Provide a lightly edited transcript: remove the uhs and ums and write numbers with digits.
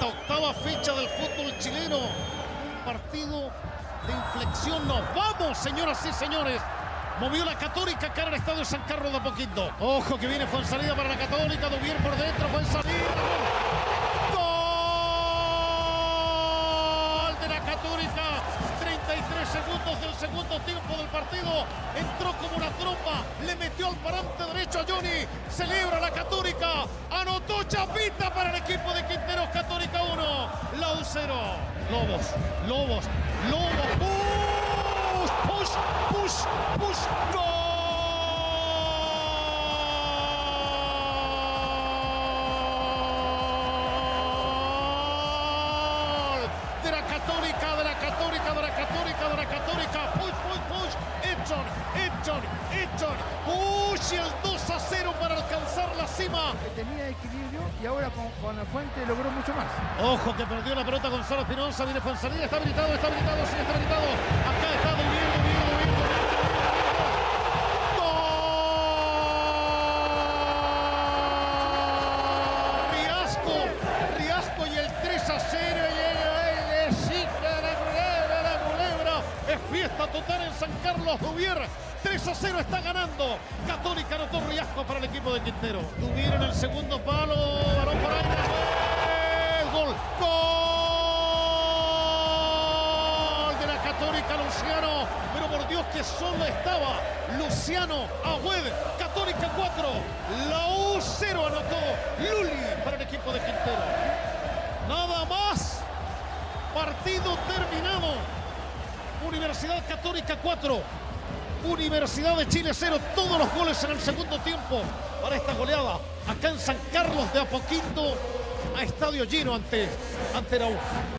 esta octava fecha del fútbol chileno. Partido de inflexión. Nos vamos, señoras y señores. Movió la Católica cara al estadio San Carlos de Apoquindo. Ojo que viene, fue en salida para la Católica. Duvier por dentro, fue en salida. ¡Gol de la Católica! 33 segundos del segundo tiempo del partido. Entró como una tromba. Le metió al parante derecho a Johnny. Celebra la Católica. Anotó Chapita para el equipo de Quinteros. Católica 1, Lau 0. Lobos. Push. ¡Gol! De la Católica. Push. Edson. Push, y el 2-0 para alcanzar la cima. Tenía equilibrio y ahora con la Fuente logró mucho más. Ojo que perdió la pelota Gonzalo Espinosa. Viene Fonsalía, está habilitado. Sí, está habilitado. Acá está Duvier. Riasco y el 3-0. La culebra. Es fiesta total en San Carlos. Duvier 3-0 está ganando. Católica anotó Riasco para el equipo de Quintero. Duvier en el segundo palo. Balón por ahí. Gol de la Católica, Luciano. Pero por Dios que solo estaba Luciano Agüed. Católica 4, la U 0 anotó Luli para el equipo de Quintero. Nada más. Partido terminado. Universidad Católica 4, Universidad de Chile 0. Todos los goles en el segundo tiempo para esta goleada acá en San Carlos de Apoquindo, a estadio lleno ante la U.